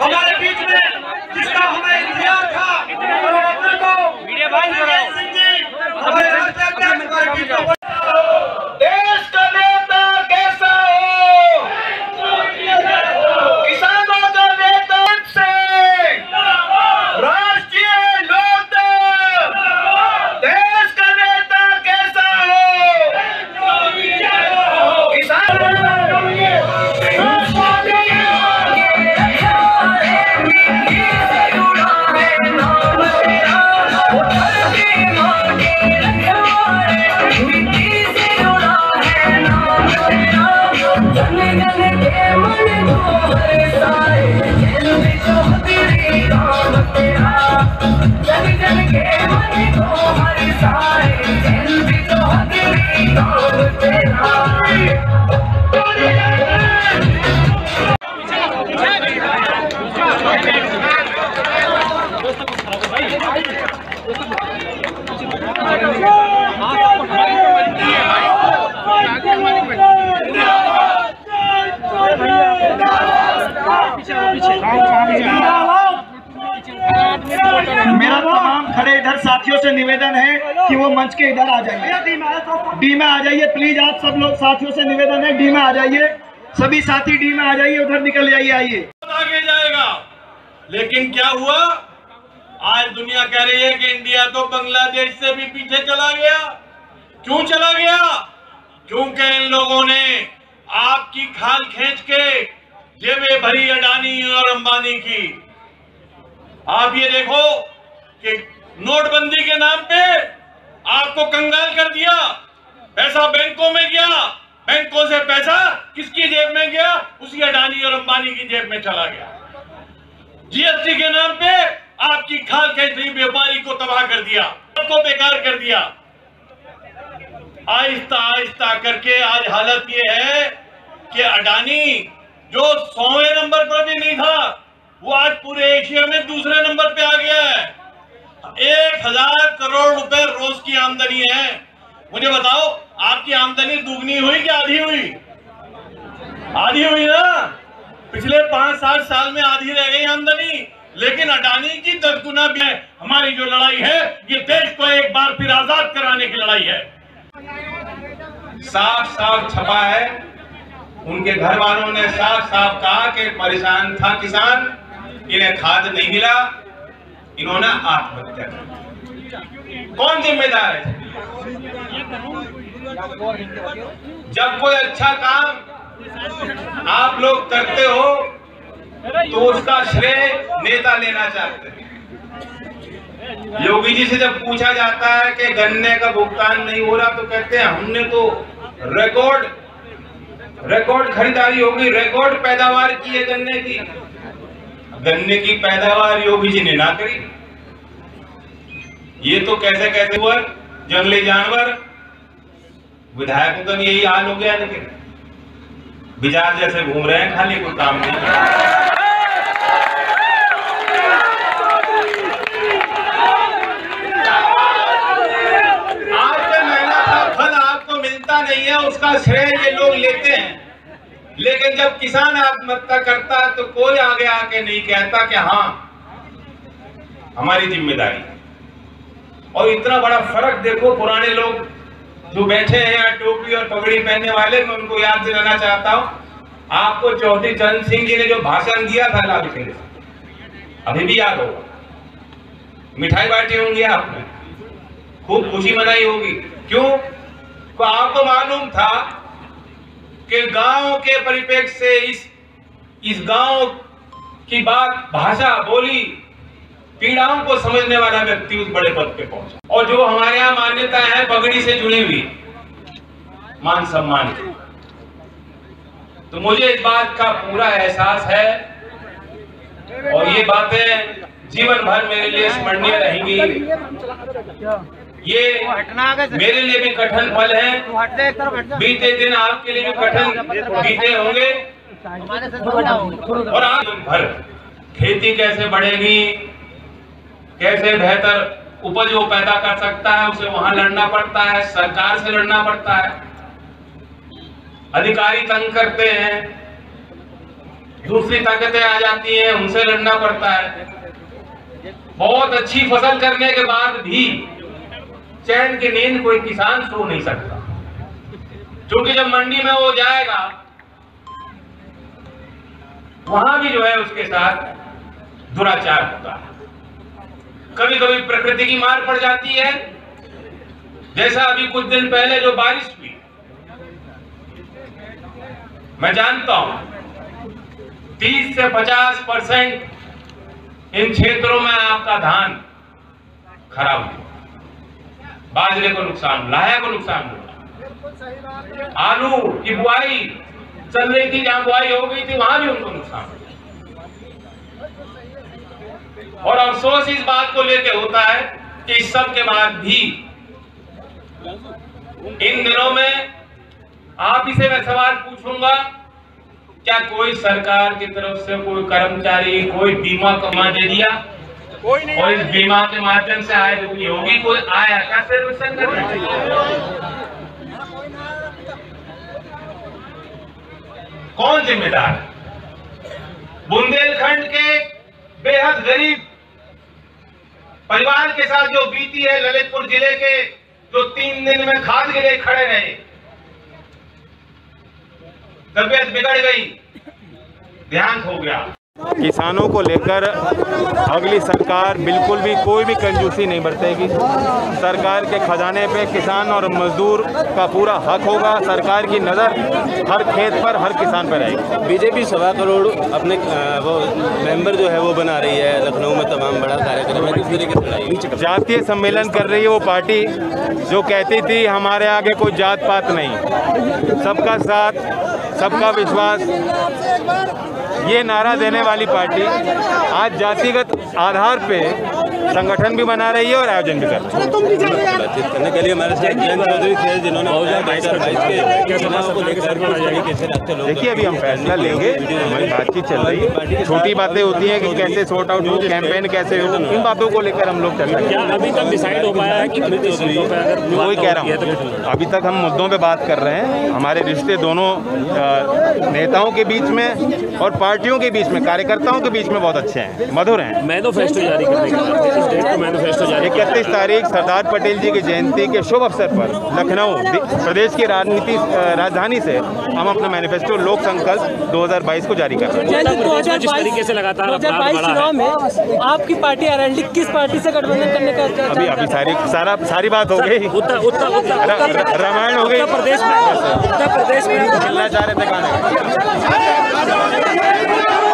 हमारे बीच में जिसका हमें इंतजार था देश का नेता कैसा हो, किसानों का नेता से राष्ट्रीय लोकदल, देश का नेता कैसा हो, किसान मेरा तमाम खड़े इधर साथियों से निवेदन है कि वो मंच के इधर आ जाइए, डी में आ जाइए प्लीज। आप सब लोग साथियों से निवेदन है डी में आ जाइए, सभी साथी डी में आ जाइए, उधर निकल जाइए। आइए आगे जाएगा। लेकिन क्या हुआ, आज दुनिया कह रही है कि इंडिया तो बांग्लादेश से भी पीछे चला गया। क्यों चला गया? क्योंकि इन लोगों ने आपकी खाल खींच के जेबें भरी अडानी और अंबानी की। आप ये देखो कि नोटबंदी के नाम पे आपको कंगाल कर दिया। पैसा बैंकों में गया, बैंकों से पैसा किसकी जेब में गया? उसी अडानी और अंबानी की जेब में चला गया। जीएसटी के नाम पे आपकी खाल खींच रही व्यापारी को तबाह कर दिया, सबको बेकार कर दिया। आहिस्ता आहिस्ता करके आज हालत ये है कि अडानी जो 100वें नंबर पर भी नहीं था, वो आज पूरे एशिया में दूसरे नंबर पे आ गया है। 1000 करोड़ रुपए रोज की आमदनी है। मुझे बताओ, आपकी आमदनी दुगनी हुई कि आधी हुई? आधी हुई ना। पिछले 5-7 साल में आधी रह गई आमदनी, लेकिन अडानी की 10 गुना भी है। हमारी जो लड़ाई है, ये देश को एक बार फिर आजाद कराने की लड़ाई है। साफ साफ छपा है, उनके घर वालों ने साफ साफ कहा कि परेशान था किसान, इन्हें खाद नहीं मिला, इन्होंने आत्महत्या की। कौन जिम्मेदार है? जब कोई अच्छा काम आप लोग करते हो तो उसका श्रेय नेता लेना चाहते हैं। योगी जी से जब पूछा जाता है कि गन्ने का भुगतान नहीं हो रहा, तो कहते हैं हमने तो रिकॉर्ड खरीदारी होगी, रिकॉर्ड पैदावार की है गन्ने की। गन्ने की पैदावार योगी जी ने ना करी। ये तो कैसे कैसे हुआ, जंगली जानवर। विधायकों का भी यही हाल हो गया, लेकिन बिजार जैसे घूम रहे हैं, खाली कोई काम नहीं। आज के मेहनत का फल आपको मिलता नहीं है, उसका श्रेय ये लोग लेते हैं। लेकिन जब किसान आत्महत्या करता है तो कोई आगे आके नहीं कहता कि हाँ हमारी जिम्मेदारी है। और इतना बड़ा फर्क देखो, पुराने लोग जो बैठे हैं यहाँ टोपी और पगड़ी पहनने वाले, मैं उनको याद दिलाना चाहता हूँ। आपको चौधरी चरण सिंह जी ने जो भाषण दिया था लाल किले, अभी भी याद होगा। मिठाई बांटी होंगी आपने, खूब खुशी मनाई होगी। क्यों? तो आपको मालूम था कि गांव के परिप्रेक्ष्य से इस गांव की बात, भाषा, बोली, पीड़ाओं को समझने वाला व्यक्ति उस बड़े पद पे पहुंचा। और जो हमारे यहाँ मान्यता है पगड़ी से जुड़ी हुई, मान सम्मान की, तो मुझे इस बात का पूरा एहसास है और ये बातें जीवन भर मेरे लिए स्मरणीय रहेंगी। ये मेरे लिए भी कठिन पल है, बीते दिन आपके लिए भी कठिन बीते होंगे। और आज भर खेती कैसे बढ़ेगी, कैसे बेहतर उपज वो पैदा कर सकता है, उसे वहां लड़ना पड़ता है, सरकार से लड़ना पड़ता है। अधिकारी तंग करते हैं, दूसरी ताकतें आ जाती हैं, उनसे लड़ना पड़ता है। बहुत अच्छी फसल करने के बाद भी चैन की नींद कोई किसान सो नहीं सकता, क्योंकि जब मंडी में वो जाएगा वहां भी जो है उसके साथ दुराचार होता है। कभी कभी प्रकृति की मार पड़ जाती है, जैसा अभी कुछ दिन पहले जो बारिश हुई, मैं जानता हूं 30 से 50% इन क्षेत्रों में आपका धान खराब हुआ, बाजरे को नुकसान, लाया को नुकसान हुआ, आलू की बुआई चल रही थी, जहां बुआई हो गई थी वहां भी उनको नुकसान हुआ। और अफसोस इस बात को लेकर होता है कि इस सब के बाद भी इन दिनों में आप ही से मैं सवाल पूछूंगा, क्या कोई सरकार की तरफ से कोई कर्मचारी कोई बीमा कमा दे दिया? कोई नहीं। और इस बीमा के माध्यम से आय होगी, कोई आया क्या सर्विसन करने? कौन जिम्मेदार है? बुंदेलखंड के बेहद गरीब परिवार के साथ जो बीती है, ललितपुर जिले के जो 3 दिन में खाद गिरे खड़े रहे, तबियत बिगड़ गई, देहांत हो गया। किसानों को लेकर अगली सरकार बिल्कुल भी कोई भी कंजूसी नहीं बरतेगी। सरकार के खजाने पे किसान और मजदूर का पूरा हक होगा। सरकार की नज़र हर खेत पर, हर किसान पर रहेगी। बीजेपी 1.25 करोड़ अपने वो मेंबर जो है वो बना रही है। लखनऊ में तमाम बड़ा कार्यक्रम है, किस तरीके से चलाएगी? जातीय सम्मेलन कर रही है वो पार्टी जो कहती थी हमारे आगे कोई जात पात नहीं, सबका साथ, सबका विश्वास, ये नारा देने वाली पार्टी आज जातिगत आधार पे संगठन भी बना रही है और आयोजन भी कर रही है। बातचीत करने के लिए हमारे साथ जयंत चौधरी थे, जिन्होंने 2022 के चुनाव को लेकर देखिए अभी हम फैसला लेंगे। हमारी बातचीत चल रही है, छोटी बातें होती हैं कि कैसे सॉर्ट आउट हो, कैंपेन कैसे हो, इन बातों को लेकर हम लोग चल रहे हैं। अभी तक डिसाइड हो पाया है कि वही कह रहा हूँ, अभी तक हम मुद्दों पे बात कर रहे हैं। हमारे रिश्ते दोनों नेताओं के बीच में और पार्टियों के बीच में, कार्यकर्ताओं के बीच में बहुत अच्छे हैं, मधुर हैं। मैनिफेस्टो जारी करने के बाद 31 तारीख सरदार पटेल जी की जयंती के शुभ अवसर पर लखनऊ प्रदेश की राजधानी से हम अपना मैनिफेस्टो लोक संकल्प 2022 को जारी कर रहे हैं। 2022 से लगातार 2022 चुनाव में आपकी पार्टी आरएलडी किस पार्टी से गठबंधन करने का? अभी सारी बात हो गई, रामायण हो गई। उत्तर प्रदेश में चलना चाह रहे थे गाने।